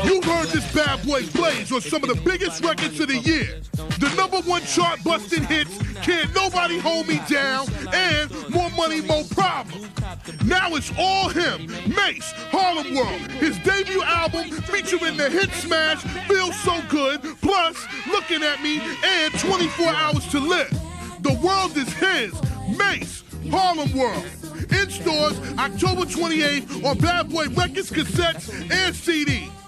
You heard this bad boy blaze on some of the biggest records of the year. The #1 chart-busting hits, Can't Nobody Hold Me Down, and More Money, More Problems. Now it's all him, Mase, Harlem World. His debut album featuring the hit smash Feels So Good, plus Looking at Me, and 24 Hours to Live. The world is his, Mase, Harlem World. In stores October 28th on Bad Boy Records, cassettes, and CD.